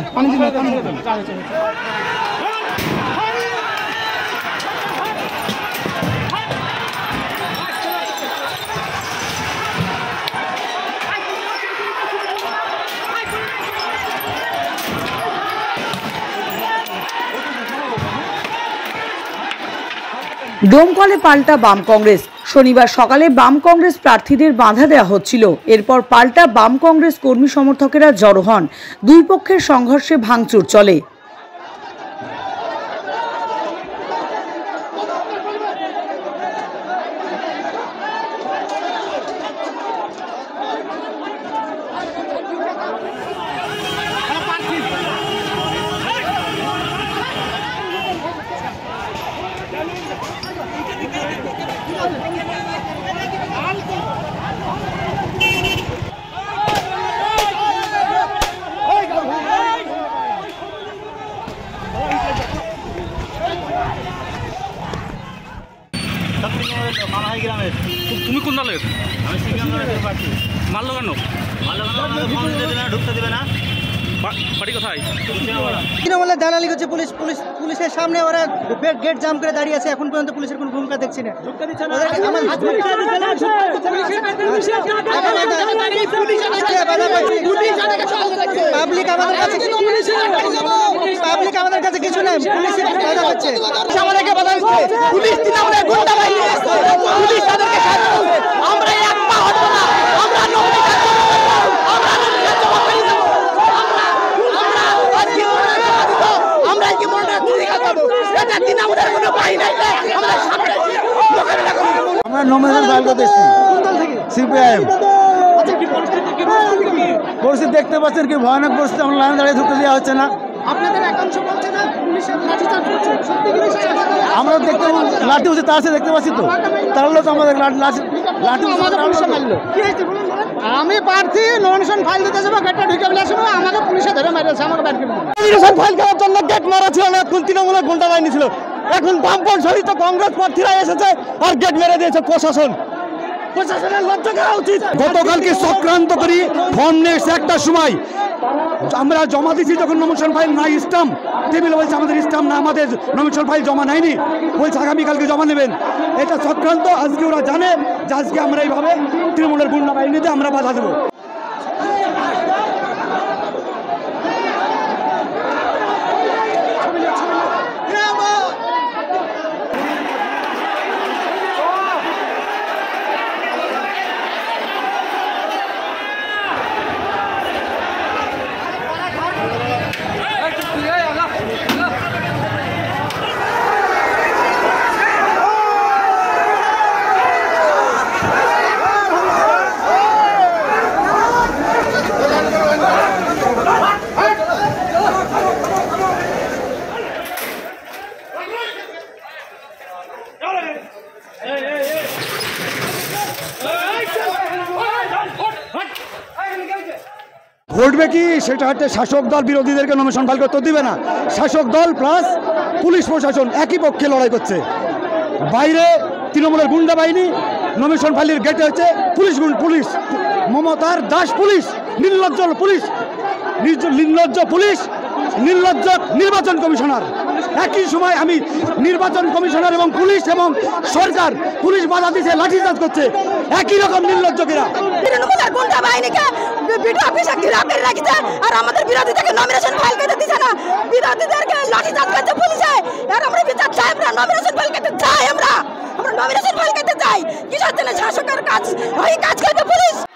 ডোমকলে পাল্টা বাম কংগ্রেস। শনিবার সকালে বাম কংগ্রেস প্রার্থীদের বাধা দেওয়া হচ্ছিল। এরপর পাল্টা বাম কংগ্রেস কর্মী সমর্থকেরা জড়ো হন। দুই পক্ষের সংঘর্ষে ভাঙচুর চলে। তুমি কোন দলের? মারলো কেন? ঢুকতে দেবে না। বাড়ি কোথায়? তৃণমূলের দালালি করছে পুলিশের সামনে, ওরা গেট জাম করে দাঁড়িয়ে আছে। এখন পর্যন্ত পুলিশের কোনো ভূমিকা দেখছি না। পাবলিক আমাদের কাছে কিছু নেই, পুলিশ বাধা করছে, আমাদেরকে বাধা দিচ্ছে। পুলিশ তৃণমূলের গুন্ডা বাহিনী, পুলিশ তাদেরকে সাহায্য করছে। আমরা এক পা হবো না, আমরা আমরা নমিনেশন ফাইল করতে এসেছি সিপিআইএম। পরিস্থিতি দেখতে পাচ্ছেন কি ভয়ানক পরিস্থিতি। আমরা লাইনে দাঁড়িয়ে ঢুকতে দেওয়া হচ্ছে না। আমরা দেখতে লাঠি হচ্ছে, তার সাথে দেখতে পাচ্ছি তো, তাহলে তো আমাদের লাঠি মারলো। আমি প্রার্থী নমিনেশন ফাইল দিতে যাবো, গেটটা ঢুকে বলে আসবো, আমাকে পুলিশে ধরে মেরেছে। আমাকে নমিনেশন ফাইল করার জন্য গেট মারা ছিল না, এখন তৃণমূলের গুন্ডা বাহিনী ছিল। এখন বামপন সহিত কংগ্রেস প্রার্থীরা এসেছে আর গেট মেরে দিয়েছে প্রশাসন। প্রশাসনের লজ্জা করা উচিত। গতকালকে চক্রান্ত করি ফর্ম নিয়ে একটার সময় আমরা জমা দিচ্ছি, যখন নমিনেশন ফাইল নাই স্টাম্প টেবিলে বলছে আমাদের স্টাম্প না, আমাদের নমিনেশন ফাইল জমা নেয়নি, বলছে আগামীকালকে জমা নেবেন। এটা চক্রান্ত। আজকে ওরা জানে যে আজকে আমরা এইভাবে তৃণমূলের গুন্ডা বাহিনীতে আমরা বাধা দেবো। ঘটবে কি সেটা হচ্ছে শাসক দল বিরোধীদেরকে নমিনেশন ফাইল করতে দিবে না। শাসক দল প্লাস পুলিশ প্রশাসন একই পক্ষে লড়াই করছে। বাইরে তৃণমূলের গুন্ডা বাহিনী, নমিনেশন ফাইলের গেটে হচ্ছে পুলিশ মমতার দাস পুলিশ, নির্লজ্জ পুলিশ, নির্লজ্জ নির্বাচন কমিশনার। একই সময় আমি নির্বাচন কমিশনার এবং পুলিশ এবং সরকার, পুলিশ বাধা দিচ্ছে, লাঠিচার্জ করছে। একই রকম নির্লজ্জকেরা তৃণমূলের গুন্ডা বাহিনীকে বিডিও অফিসে ঘেরাও করে রেখেছে আর আমাদের বিরোধীদেরকে নমিনেশন ফাইল করতে দিচ্ছে না। বিরোধীদেরকে লাঠিচার্জ করছে পুলিশে। আর আমরা বিচার চাই, আমরা নমিনেশন ফাইল করতে চাই, আমরা নমিনেশন ফাইল করতে চাই। কিসের জন্য? শাসকের কাজ, ওই কাজ করবে পুলিশ।